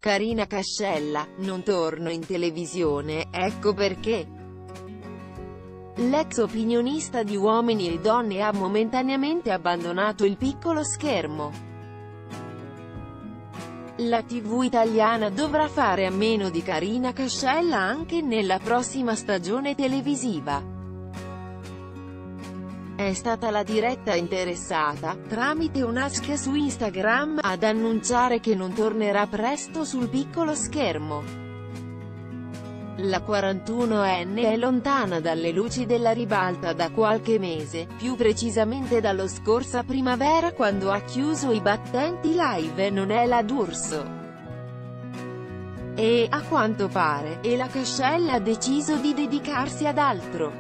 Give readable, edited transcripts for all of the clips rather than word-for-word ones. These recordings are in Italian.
Carina Cascella, non torno in televisione, ecco perché. L'ex opinionista di Uomini e Donne ha momentaneamente abbandonato il piccolo schermo. La TV italiana dovrà fare a meno di Carina Cascella anche nella prossima stagione televisiva. È stata la diretta interessata, tramite un hashtag su Instagram, ad annunciare che non tornerà presto sul piccolo schermo. La 41enne è lontana dalle luci della ribalta da qualche mese, più precisamente dallo scorsa primavera quando ha chiuso i battenti live Non è la D'Urso. E, a quanto pare, la Cascella ha deciso di dedicarsi ad altro.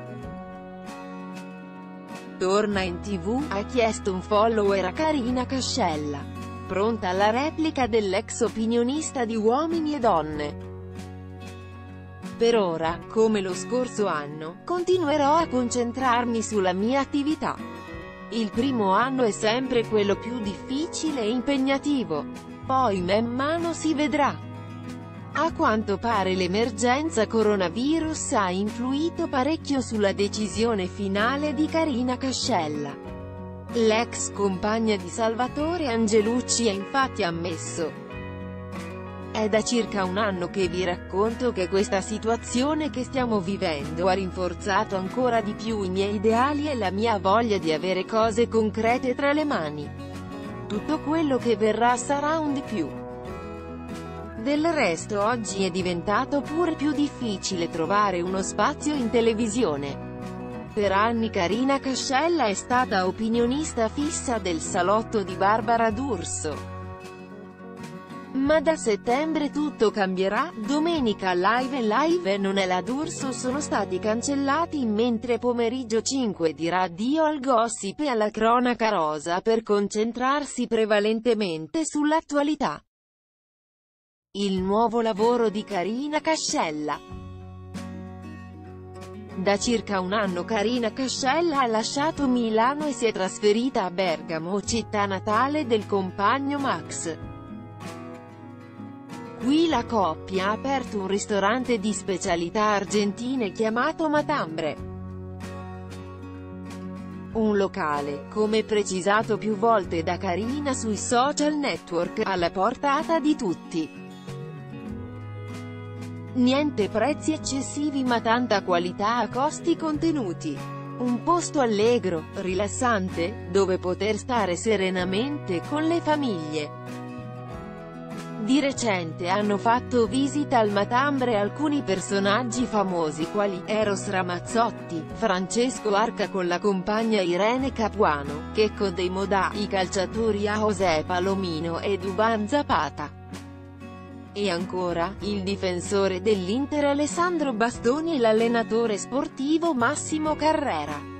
Torna in TV, ha chiesto un follower a Carina Cascella. Pronta alla replica dell'ex opinionista di Uomini e Donne. Per ora, come lo scorso anno, continuerò a concentrarmi sulla mia attività. Il primo anno è sempre quello più difficile e impegnativo. Poi man mano si vedrà. A quanto pare l'emergenza coronavirus ha influito parecchio sulla decisione finale di Carina Cascella. L'ex compagna di Salvatore Angelucci ha infatti ammesso: "È da circa un anno che vi racconto che questa situazione che stiamo vivendo ha rinforzato ancora di più i miei ideali e la mia voglia di avere cose concrete tra le mani. Tutto quello che verrà sarà un di più." Del resto oggi è diventato pure più difficile trovare uno spazio in televisione. Per anni Carina Cascella è stata opinionista fissa del salotto di Barbara D'Urso. Ma da settembre tutto cambierà. Domenica Live Non è la D'Urso sono stati cancellati, mentre Pomeriggio 5 dirà addio al gossip e alla cronaca rosa per concentrarsi prevalentemente sull'attualità. Il nuovo lavoro di Carina Cascella. Da circa un anno Carina Cascella ha lasciato Milano e si è trasferita a Bergamo, città natale del compagno Max. Qui la coppia ha aperto un ristorante di specialità argentine chiamato Matambre. Un locale, come precisato più volte da Carina sui social network, alla portata di tutti. Niente prezzi eccessivi ma tanta qualità a costi contenuti. Un posto allegro, rilassante, dove poter stare serenamente con le famiglie. Di recente hanno fatto visita al Matambre alcuni personaggi famosi quali Eros Ramazzotti, Francesco Arca con la compagna Irene Capuano, Checco dei Modà, i calciatori José Palomino e Dubán Zapata. E ancora, il difensore dell'Inter Alessandro Bastoni e l'allenatore sportivo Massimo Carrera.